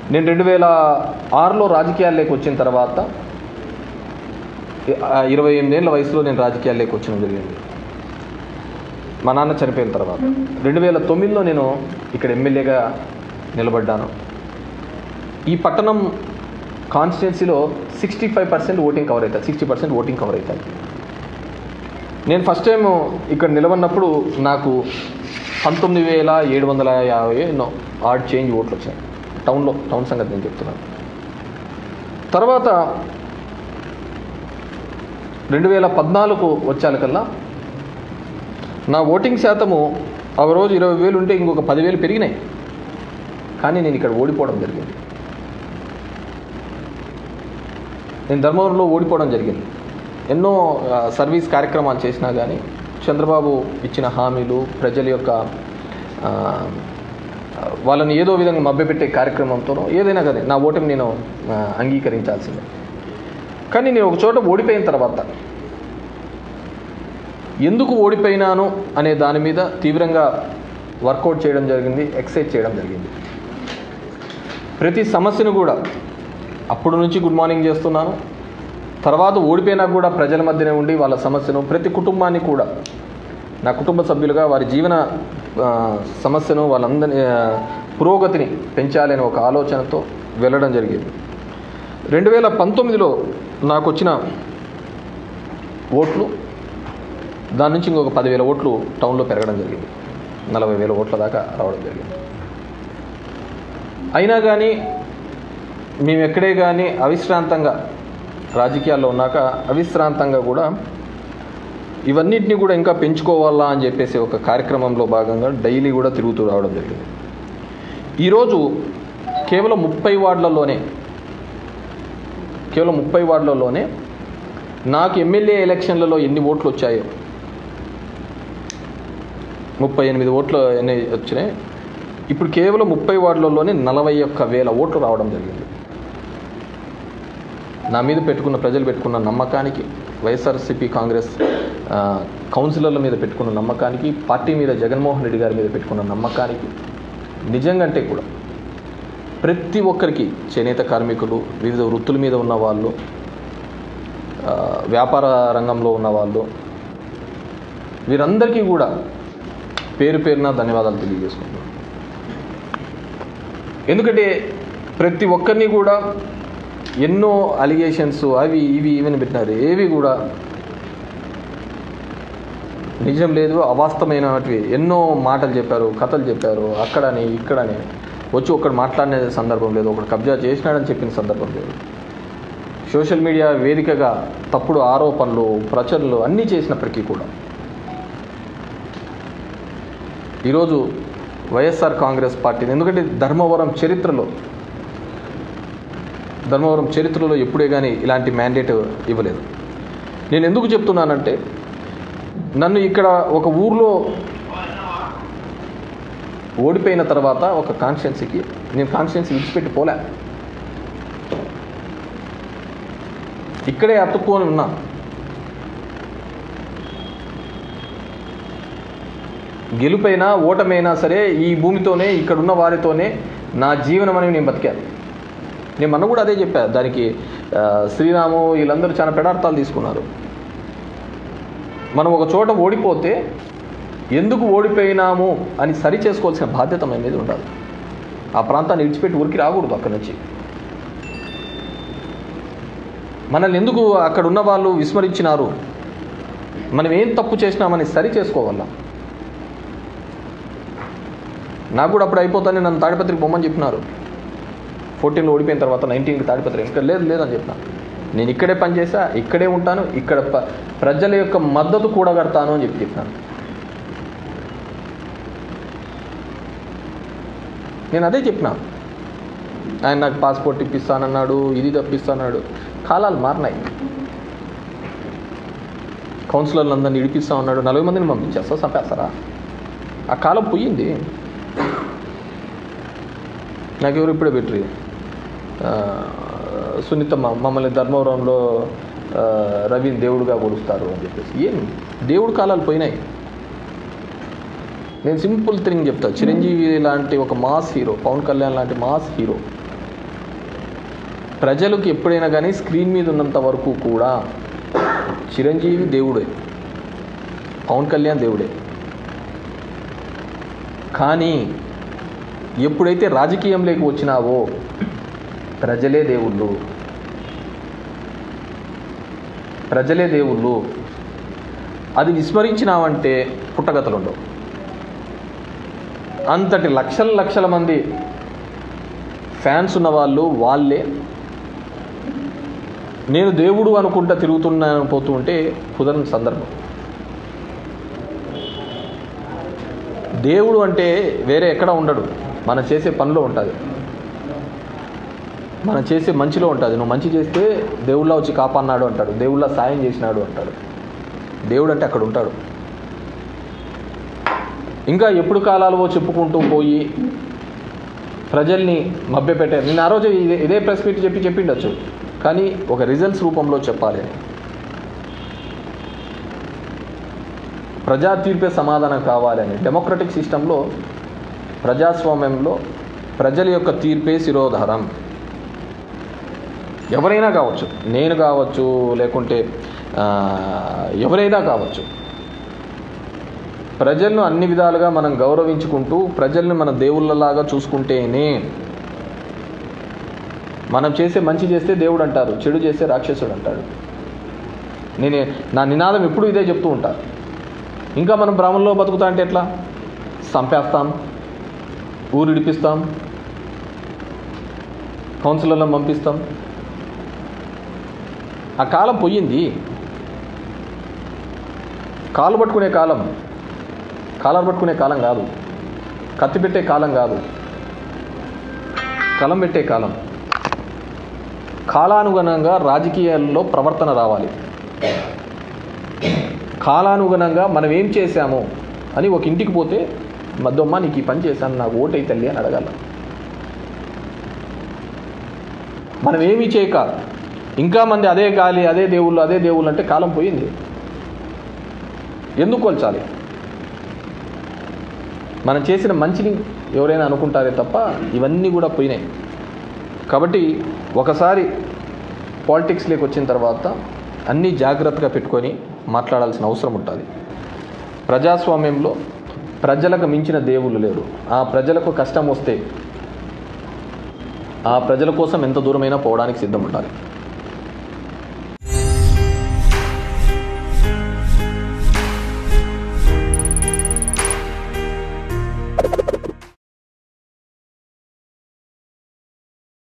నేను 2006లో రాజకీయాల్లోకి వచ్చిన తర్వాత 28 ఏళ్ళ వయసులో నేను రాజకీయాల్లోకి వచ్చడం జరిగింది. మా నాన్న చనిపోయిన తర్వాత 2009లో నేను ఇక్కడ ఎమ్మెల్యేగా నిలబడ్డాను. ఈ పట్టణం కాన్స్టిట్యున్సీలో 65% ఓటింగ్ కవర్ అవుతుంది, 60% ఓటింగ్ కవర్ అవుతుంది. నేను ఫస్ట్ టైం ఇక్కడ నిలబడినప్పుడు నాకు 19,750 ఆడ్ చేంజ్ ఓట్లు వచ్చాయి. టౌన్ సంగతి నేను చెప్తున్నాను. తర్వాత 2014 వచ్చాకల్లా నా ఓటింగ్ శాతము ఆ రోజు 20,000 ఉంటే ఇంకొక 10,000 పెరిగినాయి. కానీ నేను ఇక్కడ ఓడిపోవడం జరిగింది. నేను ధర్మవరంలో ఓడిపోవడం జరిగింది. ఎన్నో సర్వీస్ కార్యక్రమాలు చేసినా కానీ చంద్రబాబు ఇచ్చిన హామీలు, ప్రజల యొక్క వాళ్ళని ఏదో విధంగా మభ్యపెట్టే కార్యక్రమంతోనో ఏదైనా కానీ నా ఓటమి నేను అంగీకరించాల్సిందే. కానీ నేను ఒక చోట ఓడిపోయిన తర్వాత ఎందుకు ఓడిపోయినాను అనే దాని మీద తీవ్రంగా వర్కౌట్ చేయడం జరిగింది, ఎక్సైజ్ చేయడం జరిగింది. ప్రతి సమస్యను కూడా అప్పుడు నుంచి గుడ్ మార్నింగ్ చేస్తున్నాను. తర్వాత ఓడిపోయినా కూడా ప్రజల మధ్యనే ఉండి వాళ్ళ సమస్యను, ప్రతి కుటుంబాన్ని కూడా నా కుటుంబ సభ్యులుగా వారి జీవన సమస్యను, వాళ్ళందరి పురోగతిని పెంచాలని ఒక ఆలోచనతో వెళ్ళడం జరిగింది. 2019లో నాకు వచ్చిన ఓట్లు దాని నుంచి ఇంకొక 10,000 ఓట్లు టౌన్లో పెరగడం జరిగింది. 40,000 ఓట్ల దాకా రావడం జరిగింది. అయినా కానీ మేము ఎక్కడే కానీ అవిశ్రాంతంగా రాజకీయాల్లో ఉన్నాక అవిశ్రాంతంగా కూడా ఇవన్నిటిని కూడా ఇంకా పెంచుకోవాలా అని చెప్పేసి ఒక కార్యక్రమంలో భాగంగా డైలీ కూడా తిరుగుతూ రావడం జరిగింది. ఈరోజు కేవలం 30 వార్డులలోనే నాకు ఎమ్మెల్యే ఎలక్షన్లలో ఎన్ని ఓట్లు వచ్చాయో 38 ఓట్లు ఎన్ని వచ్చినాయి. ఇప్పుడు కేవలం 30 వార్డులలోనే 41,000 ఓట్లు రావడం జరిగింది. నా మీద ప్రజలు పెట్టుకున్న నమ్మకానికి, వైఎస్ఆర్సీపీ కాంగ్రెస్ కౌన్సిలర్ల మీద పెట్టుకున్న నమ్మకానికి, పార్టీ మీద జగన్మోహన్ రెడ్డి గారి మీద పెట్టుకున్న నమ్మకానికి నిజంగంటే కూడా ప్రతి ఒక్కరికి, చేనేత కార్మికులు, వివిధ వృత్తుల మీద ఉన్న వాళ్ళు, వ్యాపార రంగంలో ఉన్న వాళ్ళు, వీరందరికీ కూడా పేరు పేరున ధన్యవాదాలు తెలియజేసుకుంటున్నాను. ఎందుకంటే ప్రతి ఒక్కరిని కూడా ఎన్నో అలిగేషన్స్ అవి ఇవి ఈవెన్ పెట్టినారు, ఏవి కూడా నిజం లేదు, అవాస్తవమైనవి ఎన్నో మాటలు చెప్పారు, కథలు చెప్పారు. అక్కడని ఇక్కడని వచ్చి ఒకడు మాట్లాడిన సందర్భం లేదు, ఒకడు కబ్జా చేసినాడని చెప్పిన సందర్భం లేదు. సోషల్ మీడియా వేదికగా తప్పుడు ఆరోపణలు, ప్రచురణలు అన్నీ చేసినప్పటికీ కూడా ఈరోజు వైఎస్ఆర్ కాంగ్రెస్ పార్టీని, ఎందుకంటే ధర్మవరం చరిత్రలో ఎప్పుడే కానీ ఇలాంటి మ్యాండేట్ ఇవ్వలేదు. నేను ఎందుకు చెప్తున్నానంటే, నన్ను ఇక్కడ ఒక ఊర్లో ఓడిపోయిన తర్వాత ఒక కాన్స్టిట్యున్సీకి నేను కాన్స్టిట్యున్సీ విడిచిపెట్టి పోలే, ఇక్కడే అతుక్కొని ఉన్నా. గెలుపైనా ఓటమైనా సరే ఈ భూమితోనే, ఇక్కడున్న వారితోనే నా జీవనం అనేది నేను బతికాను. నేను మొన్న కూడా అదే చెప్పాను. దానికి శ్రీరాము వీళ్ళందరూ చాలా పెడార్థాలు తీసుకున్నారు. మనం ఒక చోట ఓడిపోతే ఎందుకు ఓడిపోయినాము అని సరి చేసుకోవాల్సిన బాధ్యత మన మీద ఉండాలి. ఆ ప్రాంతాన్ని విడిచిపెట్టి ఊరికి రాకూడదు. అక్కడి నుంచి మనల్ని ఎందుకు అక్కడ ఉన్న వాళ్ళు విస్మరించినారు, మనం ఏం తప్పు చేసినామని సరి చేసుకోవాలా. నాకు కూడా అప్పుడు అయిపోతానే నన్ను తాడిపత్రికి బొమ్మని చెప్పినారు. 14లో ఓడిపోయిన తర్వాత 19కి తాడిపత్రి ఇంకా లేదని చెప్పినాను. నేను ఇక్కడే పనిచేసా, ఇక్కడే ఉంటాను, ఇక్కడ ప్రజల యొక్క మద్దతు కూడగడతాను అని చెప్పినాను. నేను అదే చెప్పినా. ఆయన నాకు పాస్పోర్ట్ ఇప్పిస్తానన్నాడు, ఇది తప్పిస్తాన్నాడు. కాలాలు మారినాయి. కౌన్సిలర్లు అందరినీ ఇడిపిస్తా ఉన్నాడు, 40 మందిని పంపించేస్తా, చంపేస్తారా? ఆ కాలం పోయింది. నాకెవరు ఇప్పుడే పెట్టి సునీతమ్మ మమ్మల్ని ధర్మవరంలో రవిని దేవుడుగా కొలుస్తారు అని చెప్పేసి. ఏం దేవుడు కాలాలు పోయినాయి. నేను సింపుల్ థింగ్ చెప్తా. చిరంజీవి లాంటి ఒక మాస్ హీరో, పవన్ కళ్యాణ్ లాంటి మాస్ హీరో ప్రజలకు ఎప్పుడైనా కానీ స్క్రీన్ మీద ఉన్నంత వరకు కూడా చిరంజీవి దేవుడే, పవన్ కళ్యాణ్ దేవుడే. కానీ ఎప్పుడైతే రాజకీయంలోకి వచ్చినావో ప్రజలే దేవుళ్ళు, ప్రజలే దేవుళ్ళు. అది విస్మరించినావంటే పుట్టగతలుండవు. అంతటి లక్షల లక్షల మంది ఫ్యాన్స్ ఉన్నవాళ్ళు వాళ్ళే నేను దేవుడు అనుకుంటా తిరుగుతున్నాను పోతూ ఉంటే కుదరని సందర్భం. దేవుడు అంటే వేరే ఎక్కడ ఉండడు, మనం చేసే పనిలో ఉంటుంది, మనం చేసే మంచిలో ఉంటుంది. నువ్వు మంచి చేస్తే దేవుళ్ళ వచ్చి కాపాడినాడు అంటాడు, దేవుళ్ళ సాయం చేసినాడు అంటాడు. దేవుడు అంటే అక్కడ ఉంటాడు. ఇంకా ఎప్పుడు కాలాలో చెప్పుకుంటూ పోయి ప్రజల్ని మభ్యపెట్టారు. నేను ఆ రోజు ఇదే ప్రెస్ మీట్ చెప్పిండొచ్చు, కానీ ఒక రిజల్ట్స్ రూపంలో చెప్పాలి. ప్రజా తీర్పే సమాధానం కావాలని. డెమోక్రటిక్ సిస్టంలో, ప్రజాస్వామ్యంలో ప్రజల యొక్క తీర్పే శిరోధారం. ఎవరైనా కావచ్చు, నేను కావచ్చు, లేకుంటే ఎవరైనా కావచ్చు. ప్రజలను అన్ని విధాలుగా మనం గౌరవించుకుంటూ ప్రజల్ని మన దేవుళ్ళలాగా చూసుకుంటేనే మనం చేసే మంచి చేస్తే దేవుడు అంటారు, చెడు చేస్తే రాక్షసుడు అంటాడు. నా నినాదం ఎప్పుడు ఇదే చెప్తూ ఉంటా. ఇంకా మనం బ్రాహ్మణంలో బతుకుతా అంటే ఎట్లా? చంపేస్తాం, ఊరు ఇడిపిస్తాం, కౌన్సిలర్లను పంపిస్తాం. ఆ కాలం పోయింది. కాలు పట్టుకునే కాలం, కాలర్ పట్టుకునే కాలం కాదు, కత్తి పెట్టే కాలం కాదు, కలం పెట్టే కాలం. కాలానుగుణంగా రాజకీయాల్లో ప్రవర్తన రావాలి. కాలానుగుణంగా మనం ఏం చేశామో అని ఒక ఇంటికి పోతే, మద్దమ్మ నీకు ఈ పని చేశాను, నాకు ఓటై తల్లి అని అడగాల. మనం ఏమీ చేయక ఇంకా మంది అదే గాలి, అదే దేవుళ్ళు అంటే కాలం పోయింది. ఎందుకు కొల్చాలి? మనం చేసిన మంచిని ఎవరైనా అనుకుంటారే తప్ప ఇవన్నీ కూడా పోయినాయి. కాబట్టి ఒకసారి పాలిటిక్స్లోకి వచ్చిన తర్వాత అన్నీ జాగ్రత్తగా పెట్టుకొని మాట్లాడాల్సిన అవసరం ఉంటుంది. ప్రజాస్వామ్యంలో ప్రజలకు మించిన దేవుళ్ళు లేరు. ఆ ప్రజలకు కష్టం వస్తే ఆ ప్రజల కోసం ఎంత దూరమైనా పోవడానికి సిద్ధం ఉండాలి.